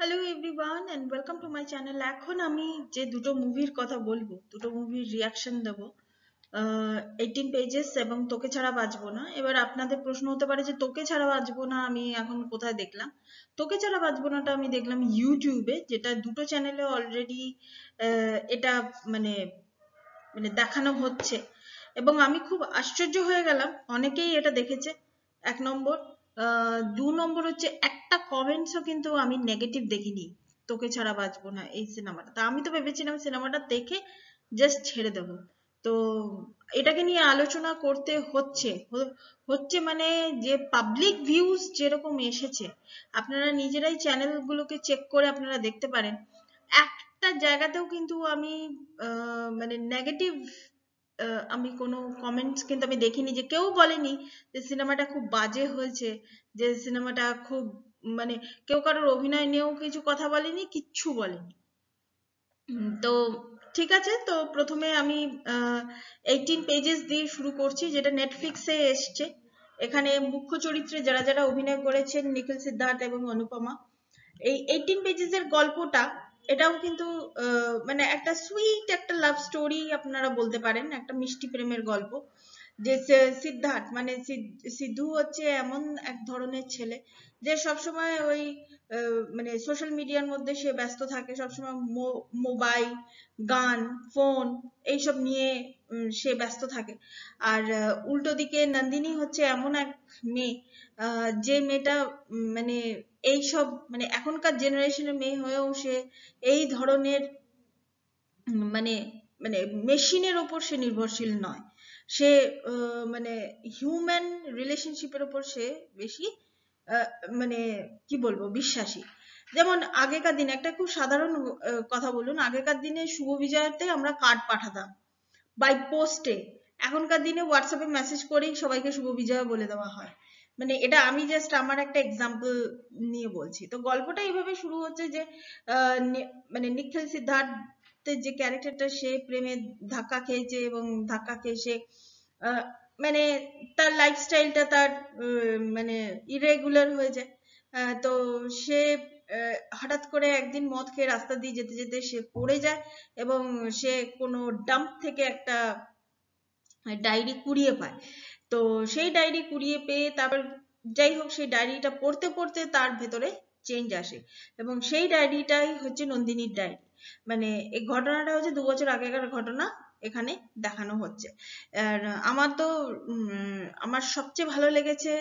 Hello everyone and welcome to my channel. এখন আমি যে দুটো মুভির কথা বলবো, দুটো মুভির রিয়াকশন দেবো, 18 পেজেস এবং তোকে ছাড়া বাঁচবো না। এবার আপনাদের প্রশ্ন হতে পারে যে তোকে ছাড়া বাঁচবো না আমি এখন কোথায় দেখলাম? তোকে ছাড়া বাঁচবো নাটা আমি দেখলাম ইউটিউবে, যেটা দুটো চ্যানেলে অলরেডি এটা মানে মানে দেখানো হচ্ছে এবং আমি খুব আশ্চর্য হয়ে গেলাম, অনেকেই এটা দেখেছে। এক নম্বর। দু নম্বর হচ্ছে একটা কমেন্টসও কিন্তু আমি নেগেটিভ দেখিনি তোকে ছাড়া বাঁচবো না এই সিনেমাটা। তা আমি তো ভেবেছিলাম সিনেমাটা দেখে জাস্ট ছেড়ে দেবো। তো এটাকে নিয়ে আলোচনা করতে হচ্ছে মানে যে পাবলিক ভিউজ যেরকম এসেছে, আপনারা নিজেরাই চ্যানেলগুলোকে চেক করে আপনারা দেখতে পারেন। একটা জায়গাতেও কিন্তু আমি মানে নেগেটিভ আমি কোনো কমেন্টস কিন্তু আমি দেখিনি, যে কেউ বলেনি যে সিনেমাটা খুব বাজে হয়েছে, যে সিনেমাটা খুব মানে কেউ কারোর অভিনয় নিয়েও কিছু কথা বলেনি, কিচ্ছু বলেনি। তো ঠিক আছে, তো প্রথমে আমি 18 পেজেস দিয়ে শুরু করছি, যেটা নেটফ্লিক্সে এসছে। এখানে মুখ্য চরিত্রে যারা যারা অভিনয় করেছেন, নিখিল সিদ্ধার্থ এবং অনুপমা। এই 18 পেজেস এর গল্পটা, এটাও কিন্তু মানে একটা সুইট একটা লাভ স্টোরি আপনারা বলতে পারেন, একটা মিষ্টি প্রেমের গল্প। যে সিদ্ধার্থ মানে সিদ্ধু হচ্ছে এমন এক ধরনের ছেলে যে সবসময় ওই মানে সোশ্যাল মিডিয়ার মধ্যে সে ব্যস্ত থাকে, সবসময় মোবাইল, গান, ফোন এইসব নিয়ে সে ব্যস্ত থাকে। আর উল্টো দিকে নন্দিনী হচ্ছে এমন এক মেয়ে, যে মেয়েটা মানে এইসব মানে এখনকার জেনারেশনের মেয়ে হয়েও সে এই ধরনের মানে মানে মেশিনের ওপর সে নির্ভরশীল নয়। সে মানে হিউম্যান রিলেশনশিপের ওপর সে বেশি মানে কি বলবো বিশ্বাসী। যেমন আগেকার দিনে একটা খুব সাধারণ কথা বলুন, আগেকার দিনে শুভ বিজয়াতে আমরা কার্ড পাঠাতাম বাই পোস্টে। এখনকার দিনে হোয়াটসঅ্যাপে মেসেজ করেই সবাইকে শুভ বিজয়া বলে দেওয়া হয়। মানে এটা আমি জাস্ট আমার একটা এক্সাম্পল নিয়ে বলছি। তো গল্পটা এইভাবে শুরু হচ্ছে যে মানে নিখিল সিদ্ধার্থের যে ক্যারেক্টারটা, সে প্রেমে ধাক্কা খেয়েছে এবং ধাক্কা খেয়ে সে আহ, মানে তার লাইফস্টাইলটা তার মানে ইরেগুলার হয়ে যায়। তো সে হঠাৎ করে একদিন মদ খেয়ে রাস্তা দিয়ে যেতে যেতে সে পড়ে যায় এবং সে কোনো ডাম্প থেকে একটা ডায়েরি কুড়িয়ে পায়। তো সেই ডায়েরি কুড়িয়ে পেয়ে তারপর যাই হোক সেই ডায়েরিটা পড়তে পড়তে তার ভেতরে চেঞ্জ আসে এবং সেই ডায়েরিটাই হচ্ছে নন্দিনীর ডায়েরি। মানে এই ঘটনাটা হচ্ছে 2 বছর আগেকার ঘটনা, এখানে দেখানো হচ্ছে। আর আমার তো আমার সবচেয়ে ভালো লেগেছে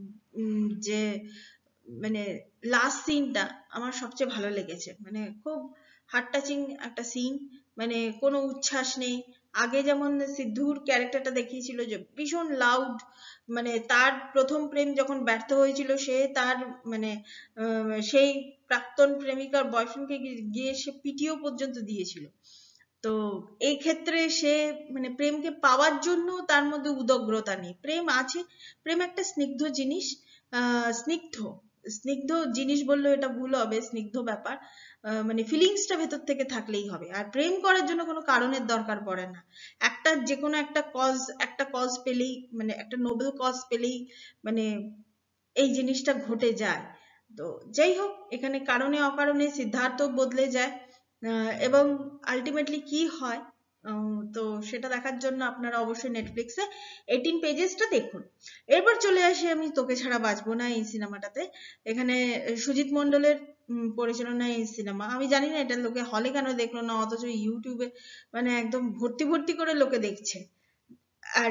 যে মানে লাস্ট সিনটা আমার সবচেয়ে ভালো লেগেছে। মানে খুব হার্ট টাচিং একটা সিন, মানে কোনো উচ্ছ্বাস নেই। আগে যেমন সিদ্ধুর ক্যারেক্টারটা দেখিয়েছিল যে ভীষণ লাউড, মানে তার প্রথম প্রেম যখন ব্যর্থ হয়েছিল সে তার মানে সেই প্রাক্তন প্রেমিকার বয়ফ্রেন্ডকে গিয়ে সে পিটিও পর্যন্ত দিয়েছিল। তো এই ক্ষেত্রে সে মানে প্রেমকে পাওয়ার জন্য তার মধ্যে উদগ্রতা নেই, প্রেম আছে। প্রেম একটা স্নিগ্ধ জিনিস, স্নিগ্ধ স্নিগ্ধ জিনিস বললেও এটা ভুল হবে, স্নিগ্ধ ব্যাপার। মানে ফিলিংসটা ভেতর থেকে থাকলেই হবে, আর প্রেম করার জন্য কোনো কারণের দরকার পড়ে না। একটা যে কোনো একটা কজ পেলেই, মানে একটা নোবেল কজ পেলেই মানে এই জিনিসটা ঘটে যায়। তো যাই হোক, এখানে কারণে অকারণে সিদ্ধার্থ বদলে যায় এবং আলটিমেটলি কি হয় তো সেটা দেখার জন্য আপনারা অবশ্যই নেটফ্লিক্সে 18 পেজেসটা দেখুন। এরপর চলে আসি আমি তোকে ছাড়া বাঁচবো না এই সিনেমাটাতে। এখানে সুজিত মন্ডলের পরিচালনায় এই সিনেমা। আমি জানি না এটা লোকে হলে কেন দেখলো না, অথচ ইউটিউবে মানে একদম ভর্তি ভর্তি করে লোকে দেখছে। আর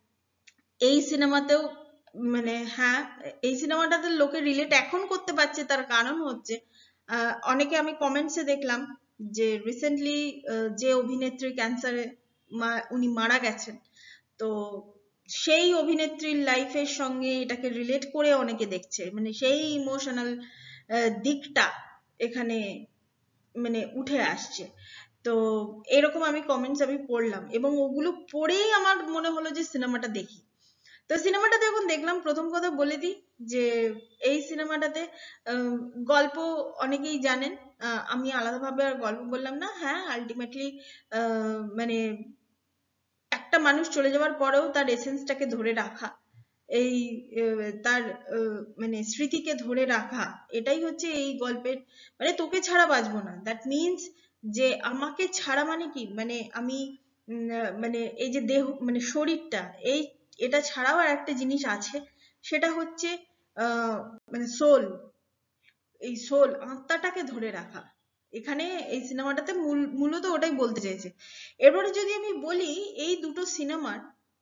এই সিনেমাতেও মানে হ্যাঁ, এই সিনেমাটাতে লোকে রিলেট এখন করতে পারছে, তার কারণ হচ্ছে অনেকে আমি কমেন্টসে দেখলাম যে রিসেন্টলি যে অভিনেত্রী ক্যান্সারে উনি মারা গেছেন, তো সেই অভিনেত্রীর লাইফের সঙ্গে এটাকে রিলেট করে অনেকে দেখছে, মানে সেই ইমোশনাল দিকটা এখানে মানে উঠে আসছে। তো এরকম আমি কমেন্টস আমি পড়লাম এবং ওগুলো পড়েই আমার মনে হলো যে সিনেমাটা দেখি। তো সিনেমাটা যখন দেখলাম, প্রথম কথা বলে দিই যে এই সিনেমাটাতে গল্প অনেকেই জানেন, আমি আলাদাভাবে আর গল্প বললাম না। হ্যাঁ, আলটিমেটলি মানে একটা মানুষ চলে যাওয়ার পরেও তার এসেন্সটাকে ধরে রাখা, এই তার মানে স্মৃতিকে ধরে রাখা, এটাই হচ্ছে এই গল্পের মানে তোকে ছাড়া বাঁচবো না। দ্যাট মিনস যে আমাকে ছাড়া মানে কি, মানে আমি মানে এই যে দেহ মানে শরীরটা, এই এটা ছাড়াও আর একটা জিনিস আছে, সেটা হচ্ছে আহ মানে সোল, এই সোল আত্মাটাকে ধরে রাখা। এখানে এই সিনেমাটাতে মূলত ওটাই বলতে চাইছে। এরপরে যদি আমি বলি এই দুটো সিনেমার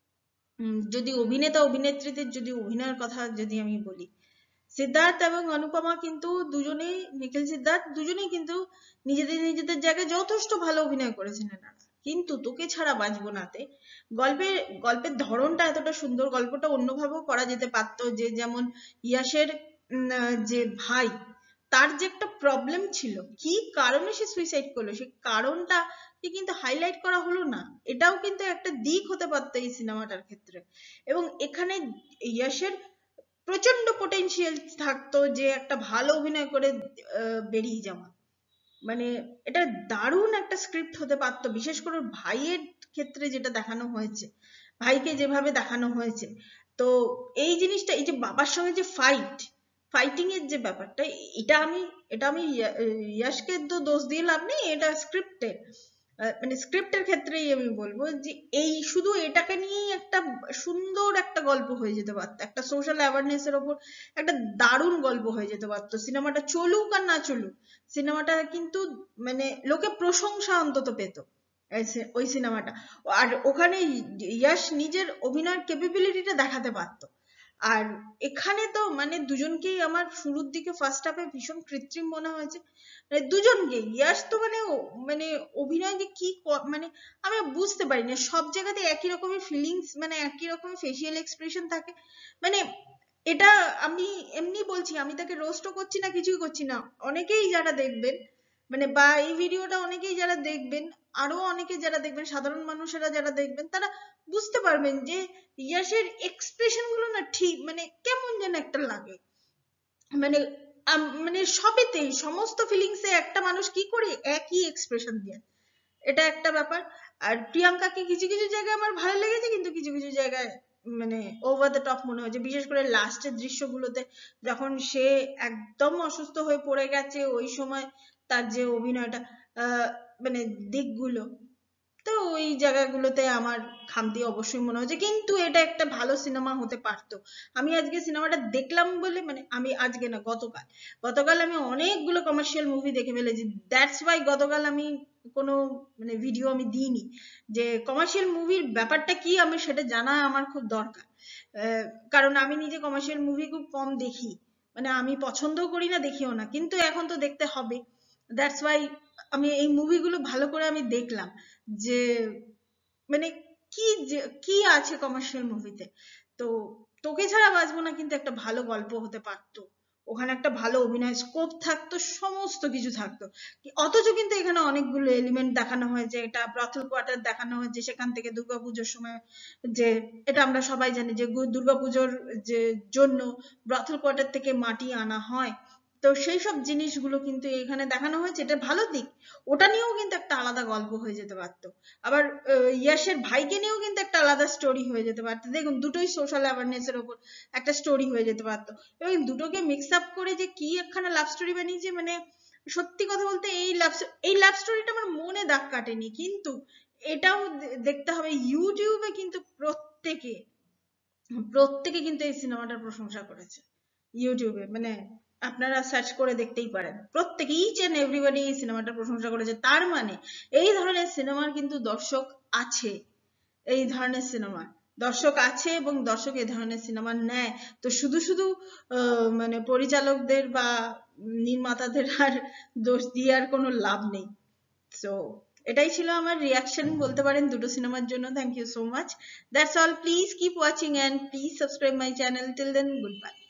যদি অভিনেতা অভিনেত্রীদের যদি অভিনয়ের কথা যদি আমি বলি, সিদ্ধার্থ এবং অনুপমা কিন্তু দুজনেই, নিখিল সিদ্ধার্থ দুজনেই কিন্তু নিজেদের নিজেদের জায়গায় যথেষ্ট ভালো অভিনয় করেছেন এনারা। কিন্তু তোকে ছাড়া বাঁচবো নাতে গল্পের গল্পের ধরনটা এতটা সুন্দর, গল্পটা অন্যভাবেও করা যেতে পারতো। যে যেমন ইয়াসের যে ভাই, তার যে একটা প্রবলেম ছিল, কি কারণে সে সুইসাইড করলো সেই কারণটা কিন্তু হাইলাইট করা হলো না। এটাও কিন্তু একটা দিক হতে পারতো এই সিনেমাটার ক্ষেত্রে। এবং এখানে ইয়াসের প্রচন্ড পোটেনশিয়াল থাকতো যে একটা ভালো অভিনয় করে বেরিয়ে যাওয়া। মানে এটা দারুণ একটা স্ক্রিপ্ট হতে পারতো, বিশেষ করে ভাইয়ের ক্ষেত্রে যেটা দেখানো হয়েছে, ভাইকে যেভাবে দেখানো হয়েছে। তো এই জিনিসটা, এই যে বাবার সঙ্গে যে ফাইটিং এর যে ব্যাপারটা, এটা আমি ইয়াশকে তো দোষ দিয়ে লাভ নেই, এটা স্ক্রিপ্টের মানে স্ক্রিপ্টের ক্ষেত্রেই আমি বলবো যে এই শুধু এটাকে নিয়েই একটা সুন্দর একটা গল্প হয়ে যেতে পারতো, একটা সোশ্যাল অ্যাওয়ারনেস এর ওপর একটা দারুণ গল্প হয়ে যেতে পারতো। সিনেমাটা চলুক আর না চলুক, সিনেমাটা কিন্তু মানে লোকে প্রশংসা অন্তত পেত ওই সিনেমাটা। আর ওখানে ইয়াশ নিজের অভিনয়ের ক্যাপাবিলিটিটা দেখাতে পারতো। আর এখানে তো মানে দুজনকেই আমার শুরুর দিকে ফার্স্ট হাফে ভীষণ কৃত্রিম মনে হয়েছে, মানে দুজনকে। ইয়াশ তো মানে মানে অভিনয় যে কি মানে আমি বুঝতে পারি না, সব জায়গাতে একই রকমের ফিলিংস, মানে একই রকমের ফেসিয়াল এক্সপ্রেশন থাকে। মানে এটা আমি এমনি বলছি, আমি তাকে রোস্টও করছি না, কিছুই করছি না। অনেকেই যারা দেখবেন মানে বা এই ভিডিওটা অনেকেই যারা দেখবেন, আরো অনেকে যারা দেখবেন, সাধারণ মানুষেরা যারা দেখবেন, তারা বুঝতে পারবেন যে ইয়াসের এক্সপ্রেশন গুলো না ঠিক মানে কেমন যেন একটা লাগে। মানে মানে সবেতেই সমস্ত ফিলিংসে একটা মানুষ কি করে একই এক্সপ্রেশন দিয়ে, এটা একটা ব্যাপার। আর প্রিয়াঙ্কাকে কিছু কিছু জায়গায় আমার ভালো লেগেছে, কিন্তু কিছু কিছু জায়গায় মানে ওভার দ্য টপ মনে হয়েছে, বিশেষ করে লাস্টের দৃশ্যগুলোতে যখন সে একদম অসুস্থ হয়ে পড়ে গেছে, ওই সময় তার যে অভিনয়টা মানে দিকগুলো, তো ওই জায়গাগুলোতে আমার খামতি অবশ্যই মনে হচ্ছে। কিন্তু এটা একটা ভালো সিনেমা হতে পারতো। আমি আজকে সিনেমাটা দেখলাম বলে, মানে আমি আজকে না, গতকাল আমি অনেকগুলো কমার্শিয়াল মুভি দেখে ফেলেছি। দ্যাটস ওয়াই গতকাল আমি কোনো মানে ভিডিও আমি দিইনি, যে কমার্শিয়াল মুভির ব্যাপারটা কি আমি সেটা জানা আমার খুব দরকার। কারণ আমি নিজে কমার্শিয়াল মুভি খুব কম দেখি, মানে আমি পছন্দও করি না, দেখিও না, কিন্তু এখন তো দেখতে হবে। দ্যাটস ওয়াই আমি এই মুভিগুলো ভালো করে আমি দেখলাম যে মানে কি আছে কমার্শিয়াল মুভিতে। তো তোকে ছাড়া বাঁচবো না কিন্তু একটা ভালো গল্প হতে পারতো, ওখানে একটা ভালো অভিনয় স্কোপ থাকতো, সমস্ত কিছু থাকতো। অথচ কিন্তু এখানে অনেকগুলো এলিমেন্ট দেখানো হয়েছে। এটা ব্রথেল কোয়ার্টার দেখানো হয়েছে, সেখান থেকে দুর্গাপুজোর সময় যে, এটা আমরা সবাই জানি যে দুর্গাপুজোর যে জন্য ব্রথেল কোয়ার্টার থেকে মাটি আনা হয়। তো সেই সব জিনিসগুলো কিন্তু এখানে দেখানো হয়েছে, এটা ভালো দিক। ওটা নিয়েও কিন্তু একটা আলাদা গল্প হয়ে যেতে পারতো। আবার ইয়াসের ভাইকে নিয়েও কিন্তু একটা আলাদা স্টোরি হয়ে যেতে পারতো। দেখুন, দুটোই সোশ্যাল অ্যাওয়ারনেস এর উপর একটা স্টোরি হয়ে যেতে পারতো। এবং দুটোকে মিক্স আপ করে যে কি একখানা লাভ স্টোরি বানিয়েছে, মানে সত্যি কথা বলতে এই লাভ স্টোরিটা আমার মনে দাগ কাটেনি। কিন্তু এটাও দেখতে হবে, ইউটিউবে কিন্তু প্রত্যেকে কিন্তু এই সিনেমাটার প্রশংসা করেছে। ইউটিউবে মানে আপনারা সার্চ করে দেখতেই পারেন, প্রত্যেকে ইচ এন্ড এভরিবডি এই সিনেমাটার প্রশংসা করেছে। তার মানে এই ধরনের সিনেমার কিন্তু দর্শক আছে, এই ধরনের সিনেমা দর্শক আছে, এবং দর্শক এই ধরনের সিনেমা নেয়। তো শুধু শুধু মানে পরিচালকদের বা নির্মাতাদের আর দোষ দিয়ে আর কোনো লাভ নেই। সো এটাই ছিল আমার রিয়াকশন বলতে পারেন দুটো সিনেমার জন্য। Thank you so much. That's all. Please keep watching and please subscribe my channel. Till then, goodbye.